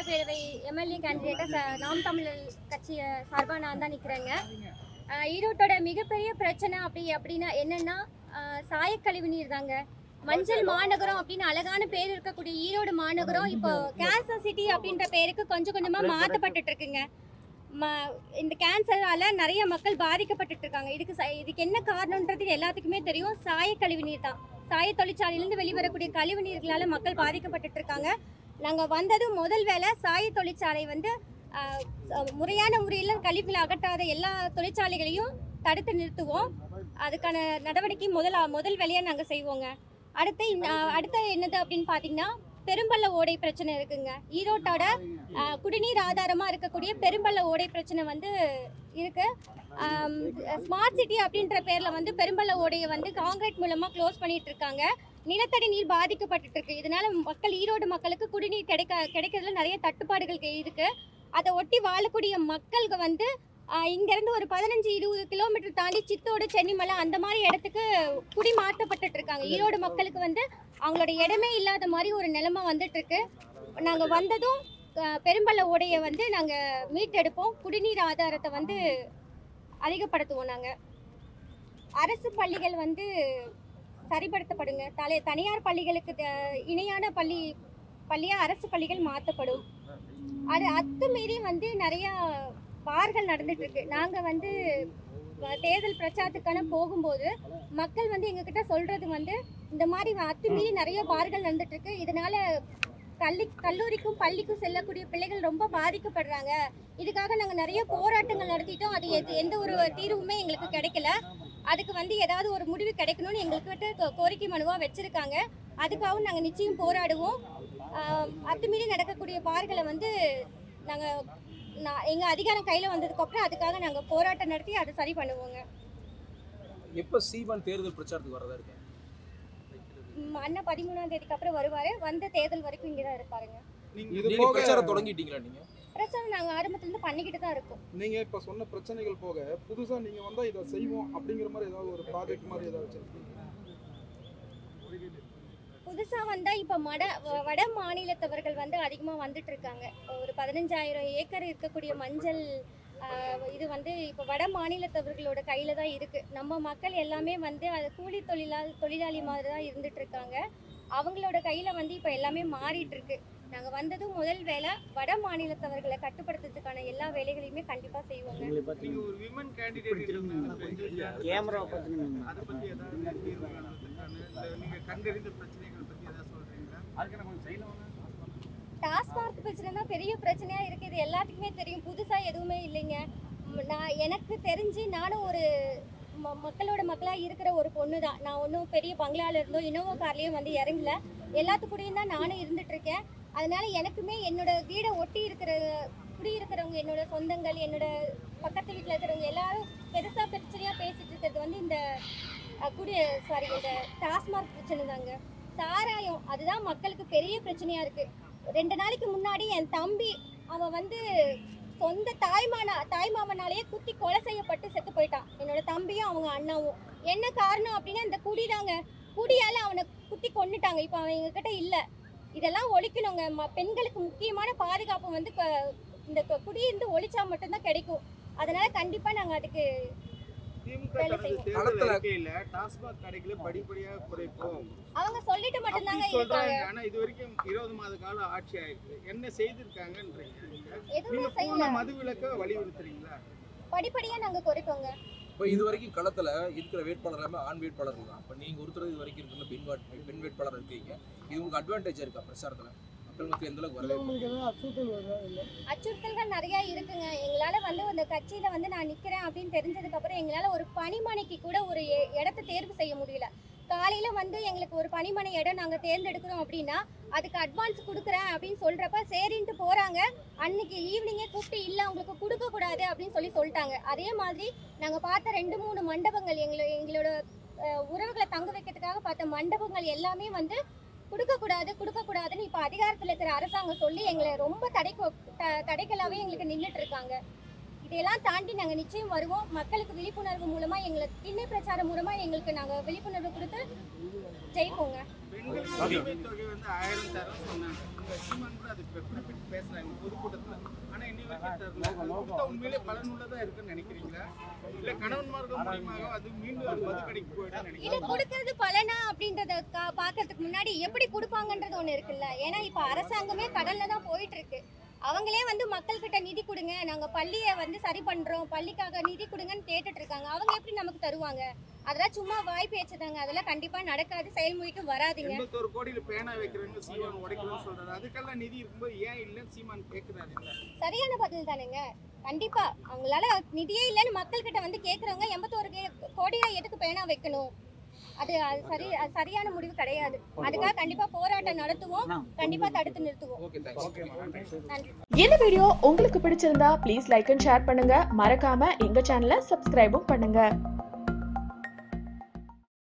சட்டப்பேரவை எம்எல்ஏ கேண்டிடேட்டா நாம் தமிழர் கட்சி சார்பாக நான் தான் நிற்கிறேங்க. ஈரோட்டோட மிகப்பெரிய பிரச்சனை அப்படின்னா என்னன்னா சாயக்கழிவு நீர் தாங்க. மஞ்சள் மாநகரம் அப்படின்னு அழகான பேர் இருக்கக்கூடிய ஈரோடு மாநகரம் இப்போ கேன்சர் சிட்டி அப்படின்ற பேருக்கு கொஞ்சம் கொஞ்சமாக மாற்றப்பட்டுட்டு இருக்குங்க. இந்த கேன்சரால நிறைய மக்கள் பாதிக்கப்பட்டு இருக்காங்க. இதுக்கு என்ன காரணம்ன்றது எல்லாத்துக்குமே தெரியும். சாயக்கழிவு நீர் தான். சாய தொழிற்சாலையிலிருந்து வெளிவரக்கூடிய கழிவு நீர்களால் மக்கள் பாதிக்கப்பட்டு இருக்காங்க. நாங்கள் வந்ததும் முதல் வேலை சாய தொழிற்சாலை முறையான முறையில் கழிவுகளை அகற்றாத எல்லா தொழிற்சாலைகளையும் தடுத்து நிறுத்துவோம். அதுக்கான நடவடிக்கை முதல் வேலையாக நாங்கள் செய்வோங்க. அடுத்த என்னது அப்படின்னு பார்த்தீங்கன்னா பெரும்பள்ள ஓடை பிரச்சனை இருக்குங்க. ஈரோட்டோட குடிநீர் ஆதாரமாக இருக்கக்கூடிய பெரும்பள்ள ஓடை பிரச்சனை இருக்கு. ஸ்மார்ட் சிட்டி அப்படின்ற பேரில் பெரும்பள்ள ஓடையை காங்கிரீட் மூலமாக க்ளோஸ் பண்ணிட்டு இருக்காங்க. நிலத்தடி நீர் பாதிக்கப்பட்டு இருக்கு. இதனால ஈரோடு மக்களுக்கு குடிநீர் கிடைக்கிறதுல நிறைய தட்டுப்பாடுகள் இருக்கு. அதை ஒட்டி வாழக்கூடிய மக்களுக்கு இங்கேருந்து ஒரு 15-20 கிலோமீட்டர் தாண்டி சித்தோடு சென்னிமலை அந்த மாதிரி இடத்துக்கு குடி மாற்றப்பட்டு இருக்காங்க. ஈரோடு மக்களுக்கு அவங்களோட இடமே இல்லாத மாதிரி ஒரு நிலைமை வந்துட்டு இருக்கு. நாங்கள் வந்ததும் பெரும்பள்ள ஓடையை நாங்கள் மீட்டெடுப்போம். குடிநீர் ஆதாரத்தை அதிகப்படுத்துவோம். நாங்கள் அரசு பள்ளிகள் சரிப்படுத்தப்படுங்க. தனியார் பள்ளிகளுக்கு இணையான பள்ளியாக அரசு பள்ளிகள் மாற்றப்படும். அது அத்துமீறி நிறையா பார்கள் நடந்துட்டு இருக்கு. நாங்கள் தேர்தல் பிரச்சாரத்துக்கான போகும்போது மக்கள் எங்ககிட்ட சொல்றது இந்த மாதிரி அத்துமீறி நிறைய பார்கள் நடந்துட்டு இருக்கு. இதனால கல்லூரிக்கும் பள்ளிக்கும் செல்லக்கூடிய பிள்ளைகள் ரொம்ப பாதிக்கப்படுறாங்க. இதுக்காக நாங்கள் நிறைய போராட்டங்கள் நடத்திட்டோம். அது எந்த ஒரு தீர்வுமே எங்களுக்கு கிடைக்கல. அதுக்கு ஏதாவது ஒரு முடிவு கிடைக்கணும்னு எங்கள்கிட்ட கோரிக்கை மனுவாக வச்சிருக்காங்க. அதுக்காகவும் நாங்கள் நிச்சயம் போராடுவோம். அத்துமீறி நடக்கக்கூடிய பார்களை எங்கள் அதிகாரம் கையில் வந்ததுக்கப்புறம் அதுக்காக நாங்கள் போராட்டம் நடத்தி அதை சரி பண்ணுவோங்க. எப்போ சீமான் தேர்தல் பிரச்சாரத்துக்கு வரதா இருக்கு? அண்ணா 13ஆம் தேதிக்கு அப்புறம் வருவார். தேர்தல் வரைக்கும் இங்கே தான் இருப்பாருங்க. நீங்க பிரச்சாரம் தொடங்கிட்டீங்களா? நீங்கள் பிரச்சாரம் நாங்கள் ஆரம்பத்துலேருந்து பண்ணிக்கிட்டு தான் இருக்கோம். நீங்கள் இப்போ சொன்ன பிரச்சனைகள் போக புதுசாக நீங்கள் வந்தால் இதை செய்வோம் அப்படிங்கிற மாதிரி ஏதாவது ஒரு ப்ராஜெக்ட் மாதிரி ஏதாவது வச்சுருக்கீங்க? புதுசாக வந்தால் இப்போ வட மாநிலத்தவர்கள் அதிகமாக வந்துட்டு இருக்காங்க. ஒரு 15,000 ஏக்கர் இருக்கக்கூடிய மஞ்சள் இது இப்போ வட மாநிலத்தவர்களோட கையில் தான் இருக்குது. நம்ம மக்கள் எல்லாமே அது கூலி தொழிலாளி மாதிரி தான் இருந்துட்டு இருக்காங்க. அவங்களோட கையில் இப்போ எல்லாமே மாறிட்டு இருக்கு. நாங்கள் வந்ததும் முதல் வேலை வட மாநிலத்தவர்களை கட்டுப்படுத்துறதுக்கான எல்லா வேலைகளையுமே கண்டிப்பாக செய்வோங்க. டாஸ்மார்க் பிரச்சனை தான் பெரிய பிரச்சனையாக இருக்குது. இது எல்லாத்துக்குமே தெரியும். புதுசாக எதுவுமே இல்லைங்க. எனக்கு தெரிஞ்சு நானும் ஒரு மக்களோட மக்களாக இருக்கிற ஒரு பொண்ணு தான். நான் ஒன்றும் பெரிய பங்களாவில் இருந்தோ இனோவா கார்லேயும் இறங்கல. எல்லாத்துக்கூடையும் தான் நானும் இருந்துட்டு இருக்கேன். அதனால எனக்குமே என்னோட வீடை ஒட்டி குடியிருக்கிறவங்க, என்னோட சொந்தங்கள், என்னோட பக்கத்து வீட்டில் இருக்கிறவங்க எல்லாரும் பெருசாக பிரச்சனையாக பேசிட்டு இருக்கிறது இந்த இந்த டாஸ்மார்க் பிரச்சனை தாங்க. சாராயம் அதுதான் மக்களுக்கு பெரிய பிரச்சனையாக இருக்குது. 2 நாளைக்கு முன்னாடி என் தம்பி அவன் சொந்த தாய்மாமனாலேயே குத்தி கொலை செய்யப்பட்டு செத்து போயிட்டான். என்னோட தம்பியும் அவங்க அண்ணாவும். என்ன காரணம் அப்படின்னா இந்த குடிதாங்க. குடியால் அவனை குத்தி கொன்னுட்டாங்க. இப்போ அவன் எங்ககிட்ட இல்லை. இதெல்லாம் ஒழிக்கணுங்க. பெண்களுக்கு முக்கியமான பாதுகாப்பு இந்த குடியிருந்து ஒழிச்சா மட்டும்தான் கிடைக்கும். அதனால கண்டிப்பாக நாங்கள் அதுக்கு அவங்க சொல்லிட்டு மட்டும்தாங்க இருக்காங்க. ஆனா இது வரைக்கும் 20 மாத கால ஆட்சி ஆயிருக்கு. என்ன செய்திருக்காங்கன்றீங்க? எதுவுமே செய்யல. மதுவிலக்க வலியுறுத்துறீங்களா? படிப்படியா நாங்க குறைப்போங்க. இப்போ இது வரைக்கும் களத்துல இருக்கிற வேட்பாளர் எல்லாமே ஆண் வேட்பாளர்கள் தான். இப்போ நீங்க ஒருத்தர் இது வரைக்கும் இருக்கிற பெண் வேட்பாளர் இருக்கீங்க. இது உங்களுக்கு அட்வான்டேஜ் இருக்கா பிரச்சாரத்துல? மக்கள் மத்தியில் எந்த அளவுக்கு வரல? அச்சுறுத்தல்கள் நிறைய இருக்குங்க. எங்களால அந்த கட்சியில நான் நிக்கிறேன் அப்படின்னு தெரிஞ்சதுக்கு அப்புறம் எங்களால ஒரு பணிமனைக்கு கூட ஒரு இடத்தை தேர்வு செய்ய முடியல. காலையில எங்களுக்கு ஒரு பணிமனை இடம் நாங்க தேர்ந்தெடுக்கிறோம் அப்படின்னா அதுக்கு அட்வான்ஸ் கொடுக்குறேன் அப்படின்னு சொல்றப்ப சரின்ட்டு போறாங்க. அன்னைக்கு ஈவினிங்கே கூப்பிட்டு இல்லை உங்களுக்கு கொடுக்க கூடாது அப்படின்னு சொல்லிட்டாங்க. அதே மாதிரி நாங்க பார்த்த 2-3 மண்டபங்கள் எங்களோட உறவுகளை தங்க வைக்கிறதுக்காக பார்த்த மண்டபங்கள் எல்லாமே கொடுக்கக்கூடாதுன்னு இப்போ அதிகாரத்தில் இருக்கிற அரசாங்கம் சொல்லி எங்களை ரொம்ப தடைக்கலாவே எங்களுக்கு நின்றுட்டு இருக்காங்க. இதையெல்லாம் தாண்டி நாங்கள் நிச்சயம் வருவோம். மக்களுக்கு விழிப்புணர்வு மூலமாக எங்களை திண்ணை பிரச்சாரம் மூலமாக எங்களுக்கு நாங்கள் விழிப்புணர்வு கொடுத்து ஜெயிப்போங்க. பேசுறாங்க பொதுக்கூட்டத்துல. ஆனா இன்னி வரைக்கும் தெரியல. அது கொடுத்தா உண்மையிலே பலனுள்ளதா இருக்குன்னு நினைக்கிறீங்களா? இல்ல கணவன்மார்கள் மூலியமாக அது மீண்டும் அது மதுக்கடைக்கு போயிடும் இது நினைக்கிறீங்களா? கொடுக்கறது பலனா அப்படின்றத பாக்குறதுக்கு முன்னாடி எப்படி கொடுப்பாங்கன்றது ஒண்ணு இருக்குல்ல. ஏன்னா இப்ப அரசாங்கமே கடல்ல தான் போயிட்டு இருக்கு. அவங்களே வந்து மக்கள் கிட்ட நிதி கொடுங்க, நாங்க பள்ளியை வந்து சரி பண்றோம், பள்ளிக்காக நிதி கொடுங்கன்னு கேட்டுட்டு இருக்காங்க. அவங்க எப்படி நமக்கு தருவாங்க? அதெல்லாம் சும்மா வாய் பேச்சுதாங்க. அதெல்லாம் கண்டிப்பா நடக்காது, செயல்முறைக்கு வராதுங்க. 81 கோடியில பேனா வைக்கிறவங்க சீமான் உடைக்கணும்னு சொல்றாரு. அதுக்கெல்லாம் நிதி இருக்கும்போது ஏன் இல்லைன்னு சீமான் கேட்கிறாரு. சரியான பதில் தானுங்க. கண்டிப்பா அவங்களால நிதியே இல்லைன்னு மக்கள் கிட்ட வந்து கேக்குறவங்க 81 கோடியில எதுக்கு பேனா வைக்கணும்? அது சரியான முடிவு கிடையாது. அதுக்காக கண்டிப்பா போராட்டம் நடத்துவோம், கண்டிப்பா தடுத்து நிறுத்துவோம். Okay, thanks. நன்றி. இந்த வீடியோ உங்களுக்கு பிடிச்சிருந்தா ப்ளீஸ் லைக் அண்ட் ஷேர் பண்ணுங்க. மறக்காம எங்க சேனலை சப்ஸ்கிரைபும் பண்ணுங்க.